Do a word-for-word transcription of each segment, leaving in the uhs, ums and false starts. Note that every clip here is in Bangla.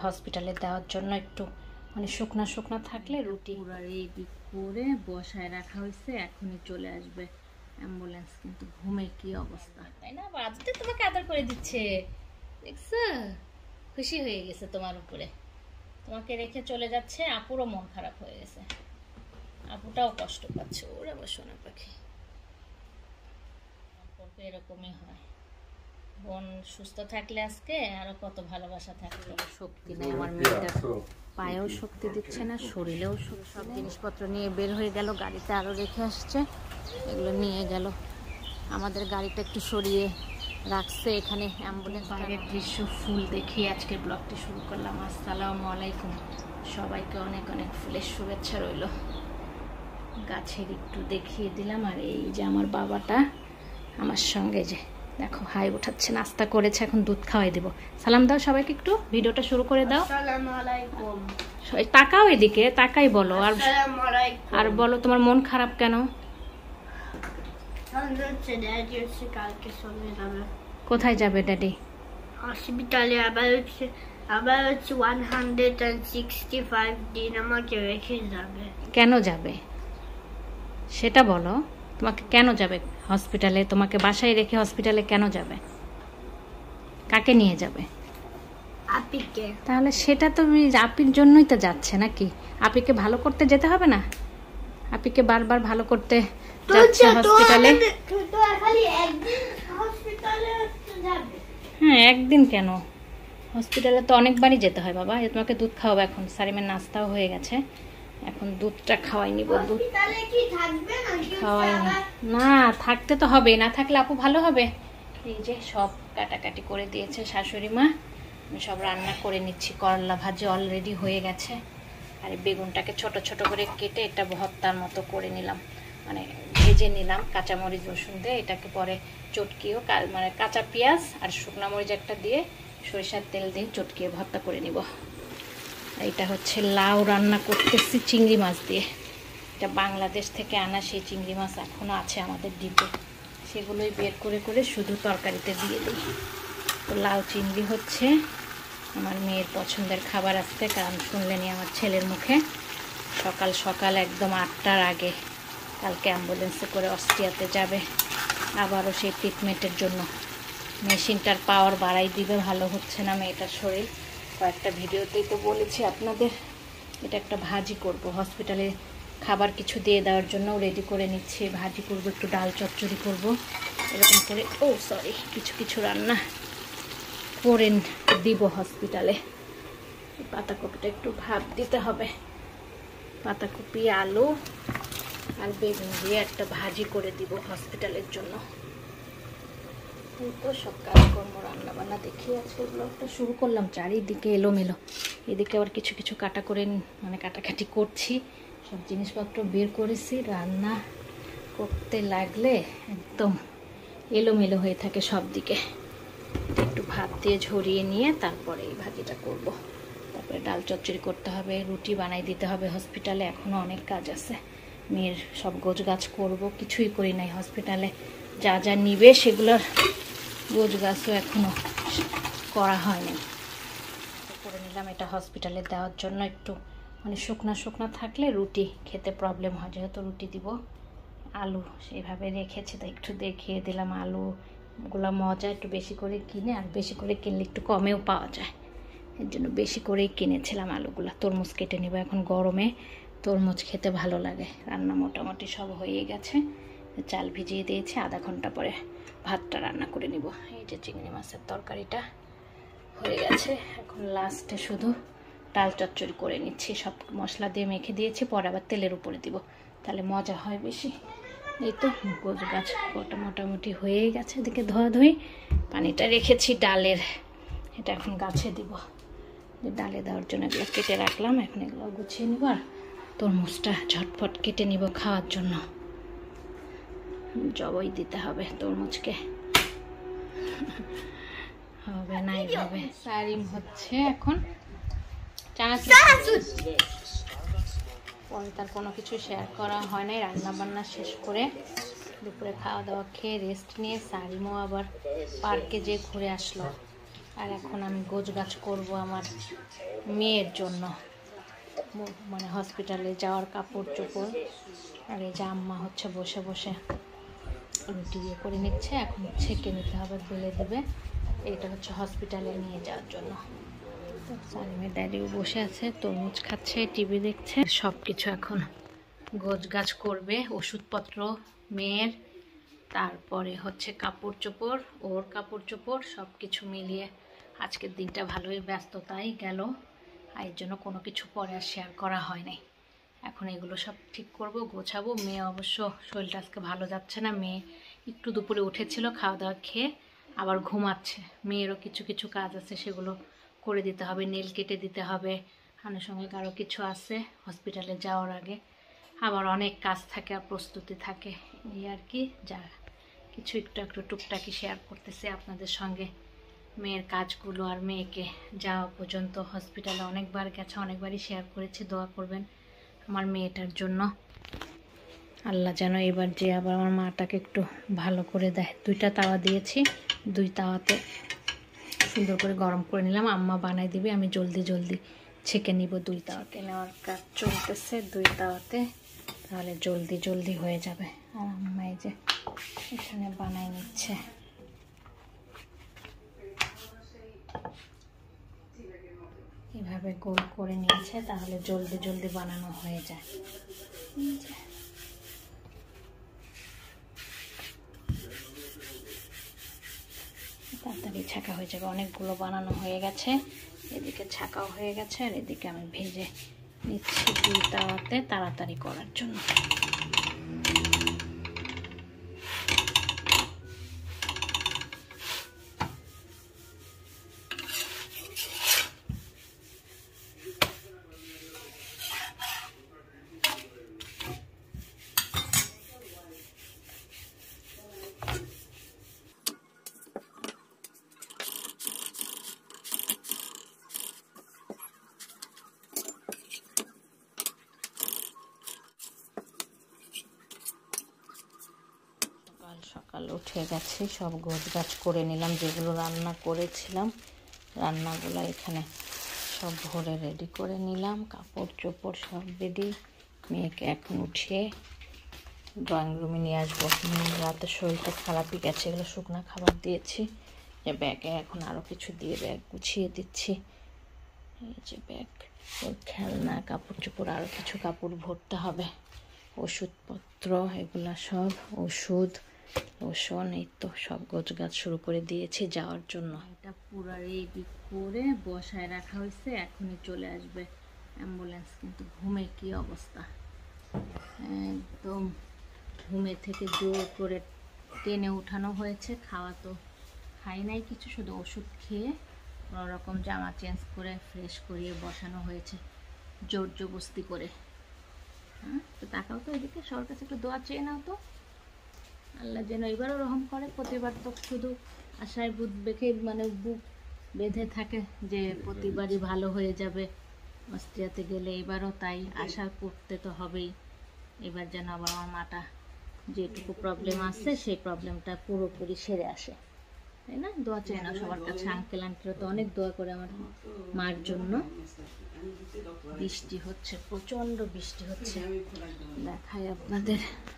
হসপিটালে দেওয়ার জন্য একটু মানে শুকনা শুকনা থাকলে রুটি পুরো রেডি করে বসায় রাখা হয়েছে, এখনই চলে আসবে অ্যাম্বুলেন্স। কিন্তু ঘুমের কি অবস্থা, তাই না? আজকে তোমাকে আদর করে দিচ্ছে, দেখছো? খুশি হয়ে গেছে তোমার উপরে, তোমাকে রেখে চলে যাচ্ছে। আপুরও মন খারাপ হয়ে গেছে, আপুটাও কষ্ট পাচ্ছে। ওরা আবার সোনা পাখি, সম্পর্ক এরকমই হয়। বোন সুস্থ থাকলে আজকে আরো কত ভালোবাসা থাকবে। শক্তি নেই আমার মেয়েটা, পায়েও শক্তি দিচ্ছে না, শরীরেও। সব জিনিসপত্র নিয়ে বের হয়ে গেল, গাড়িতে আরো রেখে আসছে, এগুলো নিয়ে গেল। আমাদের গাড়িটা একটু সরিয়ে রাখছে এখানে। অ্যাম্বুলেন্স বাইরের দৃশ্য ফুল দেখিয়ে আজকের ব্লগটি শুরু করলাম। আসসালামু আলাইকুম, সবাইকে অনেক অনেক ফুলের শুভেচ্ছা রইল। গাছের একটু দেখিয়ে দিলাম। আর এই যে আমার বাবাটা আমার সঙ্গে, যে দেখো হাই উঠাচ্ছে, নাস্তা করেছে, এখন দুধ খাওয়াই দেবো। সালাম দাও সবাইকে, একটু ভিডিওটা শুরু করে দাও। আসসালামু আলাইকুম। তাকাও এদিকে, তাকাই বলো। আর আর বলো তোমার মন খারাপ কেন? কোথায় যাবে ড্যাডি? হসপিটালে। আবার হচ্ছে আবার হচ্ছে one hundred and sixty five দিন আমাকে রেখে যাবে। কেন যাবে সেটা বলো। তোমাকে কেন যাবে হসপিটালে? তোমাকে বাসায় রেখে হসপিটালে কেন যাবে? কাকে নিয়ে যাবে? আপিকে। তাহলে সেটা তো আপির জন্যই তো যাচ্ছে নাকি? আপিকে ভালো করতে যেতে হবে না? আপিকে বারবার ভালো করতে যাচ্ছে হসপিটালে। হ্যাঁ, একদিন কেন? হসপিটালে তো অনেকবারই যেতে হয় বাবা। তোমাকে দুধ খাওয়াবো এখন। সারিমের নাস্তাও হয়ে গেছে, এখন দুধটা খাওয়াই নিব। দুধ খাওয়াই না, থাকতে তো হবে, না থাকলে আপু ভালো হবে। এই যে সব কাটাকাটি করে দিয়েছে শাশুড়ি মা, আমি সব রান্না করে নিচ্ছি। করলা ভাজি অলরেডি হয়ে গেছে। আর বেগুনটাকে ছোট ছোট করে কেটে এটা ভর্তার মতো করে নিলাম, মানে ভেজে নিলাম কাঁচামরিচ রসুন দিয়ে। এটাকে পরে চটকিও, মানে কাঁচা পেঁয়াজ আর শুকনো মরিচ একটা দিয়ে সরিষার তেল দিয়ে চটকিয়ে ভর্তা করে নিব। এটা হচ্ছে লাউ রান্না করতেছি চিংড়ি মাছ দিয়ে। এটা বাংলাদেশ থেকে আনা সেই চিংড়ি মাছ এখনও আছে আমাদের ডিপে, সেগুলোই বের করে করে শুধু তরকারিতে দিয়ে দিই। তো লাউ চিংড়ি হচ্ছে আমার মেয়ের পছন্দের খাবার আজকে, কারণ শুনলেনি আমার ছেলের মুখে। সকাল সকাল একদম আটটার আগে কালকে অ্যাম্বুলেন্সে করে অস্ট্রিয়াতে যাবে, আবারও সেই ট্রিটমেন্টের জন্য। মেশিনটার পাওয়ার বাড়াই দিবে, ভালো হচ্ছে না মেয়েটার শরীর। কয়েকটা ভিডিওতেই তো বলেছি আপনাদের। এটা একটা ভাজি করব, হসপিটালে খাবার কিছু দিয়ে দেওয়ার জন্য রেডি করে নিচ্ছি। ভাজি করব, একটু ডাল চচ্চড়ি করব, এরকম করে। ও সরি, কিছু কিছু রান্না করে দিব হসপিটালে। পাতাকপিটা একটু ভাপ দিতে হবে। পাতাকপি, আলু আর বেগুন দিয়ে একটা ভাজি করে দিব হসপিটালের জন্য। তো সব কাজকর্ম রান্না বান্না দেখিয়ে আজকে ব্লগটা শুরু করলাম। চারিদিকে এলোমেলো, এদিকে আবার কিছু কিছু কাটা করে মানে কাটাকাটি করছি। সব জিনিসপত্র বের করেছি, রান্না করতে লাগলে একদম এলোমেলো হয়ে থাকে সব দিকে। একটু ভাত দিয়ে ঝরিয়ে নিয়ে তারপরে এই ভাজিটা করব। তারপরে ডাল চচ্চড়ি করতে হবে, রুটি বানাই দিতে হবে হসপিটালে। এখনও অনেক কাজ আছে। মেয়ের সব গোছগাছ করব, কিছুই করি নাই হসপিটালে। যা যা নিবে সেগুলোর গোছগাছও এখনো করা হয়নি, করে নিলাম। এটা হসপিটালে দেওয়ার জন্য একটু মানে শুকনা শুকনা থাকলে রুটি খেতে প্রবলেম হয়, যেহেতু রুটি দিব। আলু সেইভাবে রেখেছি, তাই একটু দেখিয়ে দিলাম। আলুগুলো মজা, একটু বেশি করে কিনে, আর বেশি করে কিনলে একটু কমেও পাওয়া যায়, এর জন্য বেশি করেই কিনেছিলাম আলুগুলো। তরমুজ কেটে নেব, এখন গরমে তরমুজ খেতে ভালো লাগে। রান্না মোটামুটি সব হয়ে গেছে, চাল ভিজিয়ে দিয়েছি। আধা ঘন্টা পরে ভাতটা রান্না করে নিব। এই যে চিংড়ি মাছের তরকারিটা হয়ে গেছে, এখন লাস্টে শুধু ডাল চচ্চড়ি করে নিচ্ছি। সব মশলা দিয়ে মেখে দিয়েছি, পরে আবার তেলের উপরে দিব, তাহলে মজা হয় বেশি। এই তো গোছ গাছ ওটা মোটামুটি হয়েই গেছে। এদিকে ধোয়াধুয়ি, পানিটা রেখেছি ডালের, এটা এখন গাছে দিব। ডালে দেওয়ার জন্য এগুলো কেটে রাখলাম, এখন এগুলো গুছিয়ে নিব। আর তরমুজটা ঝটফট কেটে নিব খাওয়ার জন্য। জবই দিতে হবে তরমুজকে, হবে না এইভাবে। সারিম হচ্ছে এখন পরে তার কোনো কিছু শেয়ার করা হয় নাই। রান্না বান্না শেষ করে দুপুরে খাওয়া দাওয়া খেয়ে রেস্ট নিয়ে সারিমও আবার পার্কে যেয়ে ঘুরে আসলো। আর এখন আমি গোছগাছ করব আমার মেয়ের জন্য, মানে হসপিটালে যাওয়ার কাপড় চোপড়। আর এই যে আম্মা হচ্ছে বসে বসে রুটি ইয়ে করে নিচ্ছে, এখন ছেঁকে নিতে হবে, বেলে দেবে। এটা হচ্ছে হসপিটালে নিয়ে যাওয়ার জন্য। তো সালিমের ড্যাডিও বসে আছে, তরমুজ খাচ্ছে, টিভি দেখছে। সব কিছু এখন গোছগাছ করবে, ওষুধপত্র মেয়ের, তারপরে হচ্ছে কাপড় চোপড়, ওর কাপড় চোপড়, সব কিছু মিলিয়ে আজকের দিনটা ভালোই ব্যস্ততাই গেল। আর এর জন্য কোনো কিছু পরে আর শেয়ার করা হয় নাই। এখন এগুলো সব ঠিক করব, গোছাবো। মেয়ে অবশ্য শরীরটা আজকে ভালো যাচ্ছে না। মেয়ে একটু দুপুরে উঠেছিল, খাওয়া দাওয়া খেয়ে আবার ঘুমাচ্ছে। মেয়েরও কিছু কিছু কাজ আছে, সেগুলো করে দিতে হবে, নেল কেটে দিতে হবে, আনুষঙ্গিক আরও কিছু আছে হসপিটালে যাওয়ার আগে। আবার অনেক কাজ থাকে আর প্রস্তুতি থাকে, এই আর কি। যা কিছু একটু একটু টুকটাকি শেয়ার করতেছি আপনাদের সঙ্গে মেয়ের কাজগুলো। আর মেয়েকে যাওয়া পর্যন্ত হসপিটালে অনেকবার গেছে, অনেকবারই শেয়ার করেছি। দোয়া করবেন আমার মেয়েটার জন্য, আল্লাহ যেন এবার যে আবার আমার মাটাকে একটু ভালো করে দেয়। দুইটা তাওয়া দিয়েছি, দুই তাওয়াতে সুন্দর করে গরম করে নিলাম। আম্মা বানাই দিবে, আমি জলদি জলদি ছেঁকে নিব। দুই তাওয়াতে নেওয়ার কাজ চলতেছে, দুই তাওয়াতে, তাহলে জলদি জলদি হয়ে যাবে। আর আম্মা এই যে এখানে বানাই নিচ্ছে। এভাবে গোল করে নিয়েছে, তাহলে জলদি জলদি বানানো হয়ে যায়। তাড়াতাড়ি ছাকা হয়ে যাবে, অনেকগুলো বানানো হয়ে গেছে। এদিকে ছাকাও হয়ে গেছে, আর এদিকে আমি ভেজে নিচ্ছি দুই তাওয়াতে তাড়াতাড়ি করার জন্য। সকাল উঠে গেছি, সব গোছগাছ করে নিলাম, যেগুলো রান্না করেছিলাম রান্নাগুলো এখানে সব ভরে রেডি করে নিলাম। কাপড় চোপড় সব রেডি। মেয়েকে এখন উঠিয়ে ড্রয়িং রুমে নিয়ে আসবো। রাতে শরীরটা খারাপই গেছে, এগুলো শুকনো খাবার দিয়েছি। যে ব্যাগে এখন আরও কিছু দিয়ে ব্যাগ গুছিয়ে দিচ্ছি। এই যে ব্যাগ, ওর খেলনা, কাপড় চোপড়, আরও কিছু কাপড় ভরতে হবে, ওষুধপত্র, এগুলা সব, ওষুধ, লোশন, এই তো সব গোছগাছ শুরু করে দিয়েছি যাওয়ার জন্য। এটা পুরো রেডি করে বসায় রাখা হয়েছে, এখনই চলে আসবে অ্যাম্বুলেন্স। কিন্তু ঘুমে কি অবস্থা, একদম ঘুমে থেকে জোর করে টেনে উঠানো হয়েছে। খাওয়া তো খাই নাই কিছু, শুধু ওষুধ খেয়ে কোনো রকম জামা চেঞ্জ করে ফ্রেশ করিয়ে বসানো হয়েছে জোর জবস্তি করে। হ্যাঁ, তো তাকাও তো এদিকে, সবার কাছে একটু দোয়া চেয়ে নাও তো, আল্লাহ যেন এবারও রহম করে। প্রতিবার তো শুধু আশায় বুক বেঁধে, মানে বুক বেঁধে থাকে যে প্রতিবারই ভালো হয়ে যাবে অস্ট্রিয়াতে গেলে। এবারও তাই আশা করতে তো হবেই। এবার যেন আবার আমার মাটা যেটুকু প্রবলেম আসছে সেই প্রবলেমটা পুরোপুরি সেরে আসে, তাই না? দোয়া চাই না সবার কাছে। আঙ্কেল আন্টিরা তো অনেক দোয়া করে আমার মার জন্য। বৃষ্টি হচ্ছে, প্রচণ্ড বৃষ্টি হচ্ছে, দেখাই আপনাদের।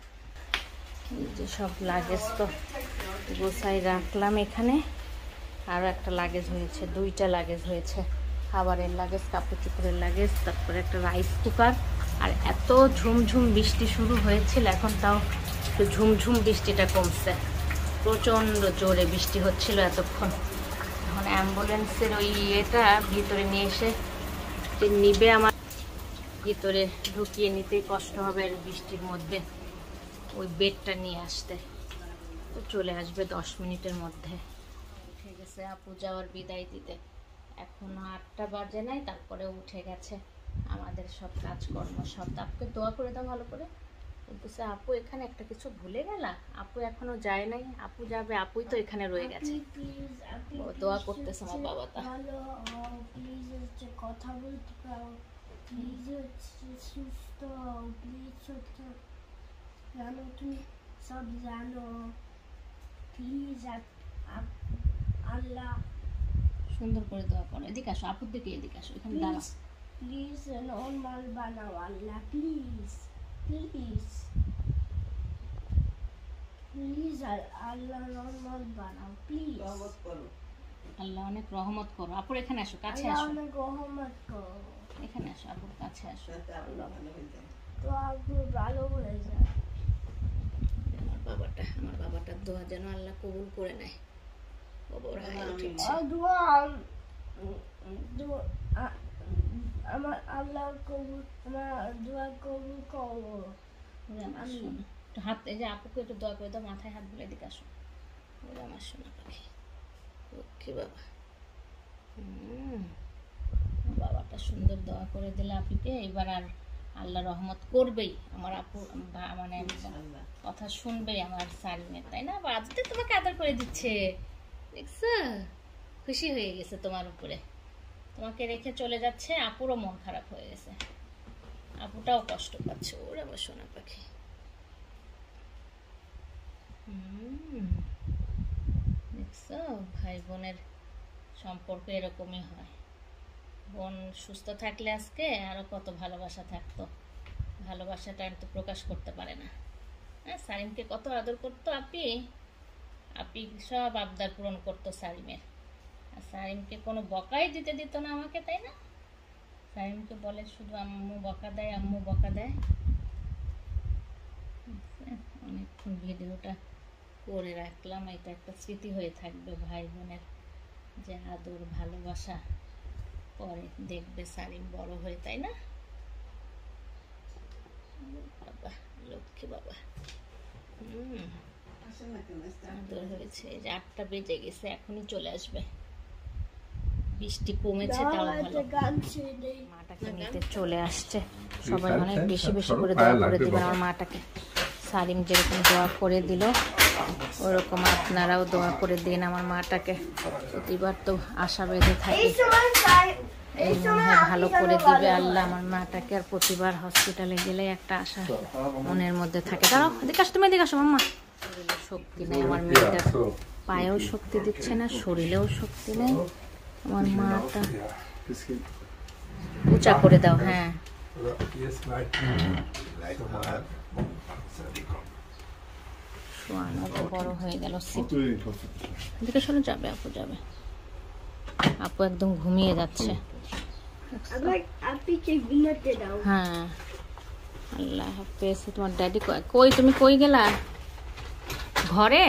এই যে সব লাগেজ তো গোছাই রাখলাম এখানে। আরও একটা লাগেজ হয়েছে, দুইটা লাগেজ হয়েছে, খাবারের লাগেজ, কাপড় চোপড়ের লাগেজ, তারপরে একটা রাইস কুকার। আর এত ঝুমঝুম বৃষ্টি শুরু হয়েছিল, এখন তাও একটু ঝুমঝুম বৃষ্টিটা কমছে। প্রচণ্ড জোরে বৃষ্টি হচ্ছিল এতক্ষণ। এখন অ্যাম্বুলেন্সের ওই ইয়েটা ভিতরে নিয়ে এসে যে নিবে, আমার ভিতরে ঢুকিয়ে নিতেই কষ্ট হবে আর বৃষ্টির মধ্যে ওই বেডটা নিয়ে আসতে। তো চলে আসবে দশ মিনিটের মধ্যে। উঠে গেছে আপু যাওয়ার বিদায় দিতে, এখনো আটটা বাজে নাই, তারপরে উঠে গেছে। আমাদের সব কাজকর্ম সব। আপুকে দোয়া করে দাও ভালো করে। বলতেছে আপু এখানে একটা কিছু ভুলে গেলা, আপু এখনো যায় নাই, আপু যাবে, আপুই তো এখানে রয়ে গেছে। ও দোয়া করতেছে আমার বাবাটা। প্লিজ হচ্ছে কথা বলতে পারো, প্লিজ হচ্ছে সুস্থ হও, প্লিজ হচ্ছে জানো তুমি সব জানো, প্লিজ আল্লাহ সুন্দর করে দোয়া করো। এদিকে আসো, আপুর দিকে এদিকে আসো, এখানে দাঁড়াও। প্লিজ নরমাল বানাও আল্লাহ, প্লিজ প্লিজ প্লিজ আল্লাহ নরমাল বানাও প্লিজ। আল্লাহ অনেক রহমত করো। আপুর এখানে আসো, কাছে আল্লাহ আসো, অনেক রহমত করো। এখানে আসো, আপুর কাছে আসো। তো আপু ভালো হয়ে যায়। আমার বাবাটা আমার বাবাটার দোয়া যেন আল্লাহ কবুল করে নেয়। বাবার হায়াত উঠেছে। আর দোয়া দোয়া আ- আমার আল্লাহ কবুল, আমার দোয়া কবুল করো। ওরে আমার সোনা, একটু হাত, এই যে আপুকে একটু দোয়া করে দাও, মাথায় হাত বুলে এদিকে আসো। ওরে আমার সোনা পাখি, লক্ষ্মী বাবা। হুম, বাবাটা সুন্দর দোয়া করে দিলে আপুকে, এবার আর আল্লাহ রহমত করবেই। আমার আপু বা- মানে কথা শুনবেই আমার সারিমের, তাই না? আবার আজকে তোমাকে আদর করে দিচ্ছে, দেখছো? খুশি হয়ে গেছে তোমার উপরে, তোমাকে রেখে চলে যাচ্ছে। আপুরও মন খারাপ হয়ে গেছে, আপুটাও কষ্ট পাচ্ছে। ওরে আমার সোনা পাখি। হুম, দেখছো, ভাই বোনের সম্পর্ক এরকমই হয়। বোন সুস্থ থাকলে আজকে আরো কত ভালোবাসা থাকতো, ভালোবাসাটা তো প্রকাশ করতে পারে না। হ্যাঁ, সারিমকে কত আদর করতো আপি, আপি সব আবদার পূরণ করতো সারিমের। আর সারিমকে কোনো বকাই দিতে দিত না আমাকে, তাই না? সারিমকে বলে শুধু আম্মু বকা দেয়, আম্মু বকা দেয়। অনেকক্ষণ ভিডিওটা করে রাখলাম, এটা একটা স্মৃতি হয়ে থাকবে ভাই বোনের যে আদর ভালোবাসা। পরে দেখবে সারিম বড় হয়ে, তাই না? বাবা লক্ষ্মী বাবা। হুম, আদর হয়েছে। এই যে আটটা বেজে গেছে, এখনই চলে আসবে। বৃষ্টি কমেছে, তাও ভালো। মাটাকে নিতে চলে আসছে সবাই। অনেক বেশি বেশি করে দোয়া করে দিবেন আমার মাটাকে। সারিম যেরকম দোয়া করে দিল ওরকম আপনারাও দোয়া করে দিন আমার মাটাকে। প্রতিবার তো আশা বেঁধে থাকে, এই মনে হয় ভালো করে দিবে আল্লাহ আমার মাটাকে। আর প্রতিবার হসপিটালে গেলে একটা আশা মনের মধ্যে থাকে। দাঁড়াও, এদিকে আসো, তুমি এদিকে আসো। মাম্মা, শরীরে শক্তি নেই আমার মেয়েটার, পায়েও শক্তি দিচ্ছে না, শরীরেও শক্তি নেই। আমার মাটা উঁচা করে দাও। হ্যাঁ, শোয়ানো তো বড় হয়ে গেল। এদিকে সরে যাবে, আপু যাবে। আপু একদম ঘুমিয়ে যাচ্ছে। হ্যাঁ, আল্লাহ হাফেজ। তোমার ড্যাডি কই? তুমি কই গেলা? ঘরে?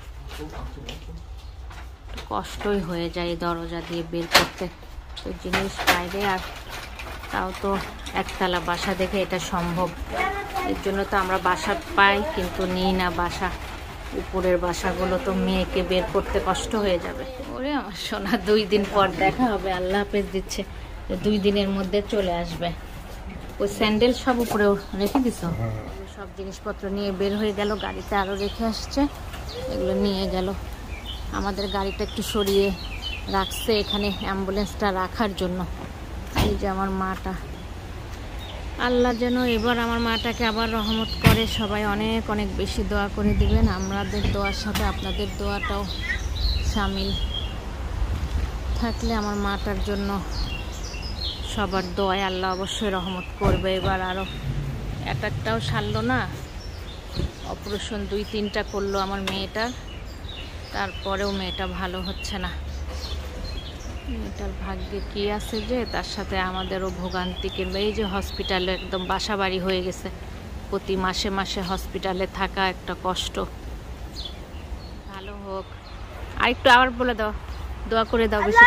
কষ্টই হয়ে যায় দরজা দিয়ে বের করতে, তো জিনিস বাইরে। আর তাও তো একতলা বাসা দেখে এটা সম্ভব, এর জন্য তো আমরা বাসা পাই, কিন্তু নিই না বাসা। উপরের বাসাগুলো তো মেয়েকে বের করতে কষ্ট হয়ে যাবে। ওরে আমার সোনা, দুই দিন পর দেখা হবে। আল্লাহ হাফেজ দিচ্ছে, দুই দিনের মধ্যে চলে আসবে। ওই স্যান্ডেল সব উপরে রেখে দিছো? সব জিনিসপত্র নিয়ে বের হয়ে গেল, গাড়িতে আরও রেখে আসছে, এগুলো নিয়ে গেল। আমাদের গাড়িটা একটু সরিয়ে রাখছে এখানে অ্যাম্বুলেন্সটা রাখার জন্য। এই যে আমার মাটা, আল্লাহ যেন এবার আমার মাটাকে আবার রহমত করে। সবাই অনেক অনেক বেশি দোয়া করে দিবেন। আমাদের দোয়ার সাথে আপনাদের দোয়াটাও শামিল থাকলে আমার মাটার জন্য সবার দোয়ায় আল্লাহ অবশ্যই রহমত করবে। এবার আরও এক একটাও সারলো না, অপারেশন দুই তিনটা করলো আমার মেয়েটার, তারপরেও মেয়েটা ভালো হচ্ছে না। মেয়েটার ভাগ্যে কি আছে যে তার সাথে আমাদেরও ভোগান্তি, কিংবা এই যে হসপিটালে একদম বাসা বাড়ি হয়ে গেছে, প্রতি মাসে মাসে হসপিটালে থাকা একটা কষ্ট। ভালো হোক। আর একটু আবার বলে দাও, দোয়া করে দাও বেশি।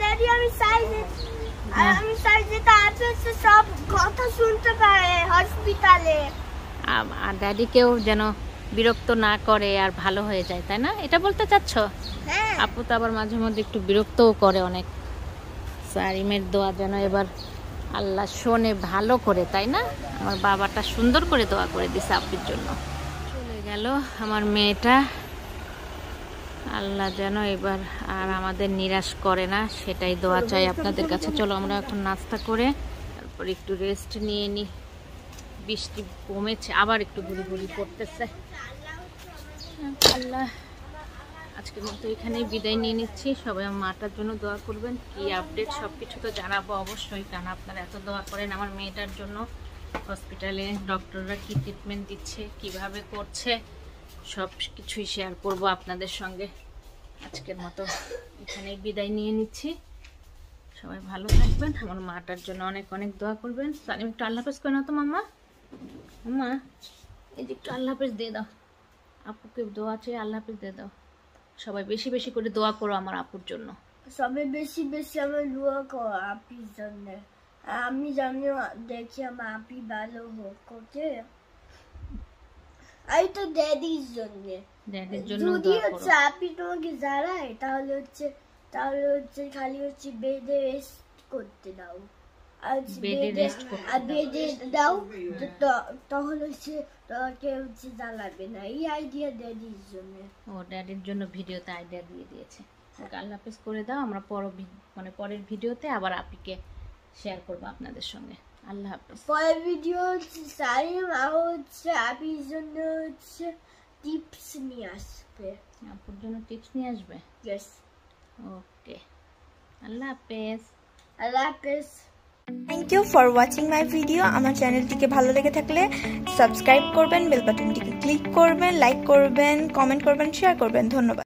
সব কথা শুনতে পারে হসপিটালে, আর ড্যাডিকেও যেন বিরক্ত না করে আর ভালো হয়ে যায়, তাই না? এটা বলতে চাচ্ছ? আপু তো আবার মাঝে মধ্যে একটু বিরক্তও করে অনেক। সারিমের দোয়া যেন এবার আল্লাহ শোনে ভালো করে, তাই না? আমার বাবাটা সুন্দর করে দোয়া করে দিছে আপুর জন্য। চলে গেল আমার মেয়েটা। আল্লাহ যেন এবার আর আমাদের নিরাশ করে না, সেটাই দোয়া চাই আপনাদের কাছে। চলো আমরা এখন নাস্তা করে তারপর একটু রেস্ট নিয়ে নিই। বৃষ্টি কমেছে, আবার একটু ঘুরি ঘুরি পড়তেছে। আল্লাহ আজকের মতো এখানেই বিদায় নিয়ে নিচ্ছি। সবাই আমার মাটার জন্য দোয়া করবেন। কি আপডেট সব কিছু তো জানাবো অবশ্যই, কারণ আপনারা এত দোয়া করেন আমার মেয়েটার জন্য। হসপিটালে ডক্টররা কি ট্রিটমেন্ট দিচ্ছে, কিভাবে করছে, সব কিছুই শেয়ার করব আপনাদের সঙ্গে। আজকের মতো এখানেই বিদায় নিয়ে নিচ্ছি। সবাই ভালো থাকবেন, আমার মাটার জন্য অনেক অনেক দোয়া করবেন। সালিম একটু আল্লাহ হাফেজ করে নাও তো মাম্মা। মাম্মা এই যে একটু আল্লাহ হাফেজ দিয়ে দাও, আপুকে দোয়া চেয়ে আল্লাহ হাফেজ দিয়ে দাও। সবাই বেশি বেশি করে দোয়া করো আমার আপুর জন্য। সবাই বেশি বেশি আমার দোয়া করো আপির জন্য। আমি জানি দেখি আমার আপি ভালো হোক। ওকে, এই তো ড্যাডির জন্য। ড্যাডির জন্য যদি দোয়া হচ্ছে করো। আপি তোমাকে জানায় তাহলে হচ্ছে তাহলে হচ্ছে খালি হচ্ছে বেডে রেস্ট করতে দাও। আর বেডে রেস্ট করতে আর বেডে দাও তো- তখন হচ্ছে তোমাকে হচ্ছে জ্বালাবে না। এই আইডিয়া ড্যাডির জন্য। ও ড্যাডির জন্য ভিডিওতে আইডিয়া দিয়ে দিয়েছে। ওকে আল্লাহ হাফেজ করে দাও। আমরা পর মানে পরের ভিডিওতে আবার আপিকে শেয়ার করবো আপনাদের সঙ্গে। আল্লাহ হাফেজ। পরের ভিডিও হচ্ছে সারিম আর হচ্ছে আপির জন্য হচ্ছে টিপস নিয়ে আসবে। আপুর জন্য টিপস নিয়ে আসবে। ইয়েস, ওকে, আল্লাহ হাফেজ। আল্লাহ হাফেজ। Thank you for watching my video. আমার চ্যানেলটিকে ভালো লেগে থাকলে সাবস্ক্রাইব করবেন, বেল বাটনটিকে ক্লিক করবেন, লাইক করবেন, কমেন্ট করবেন, শেয়ার করবেন। ধন্যবাদ।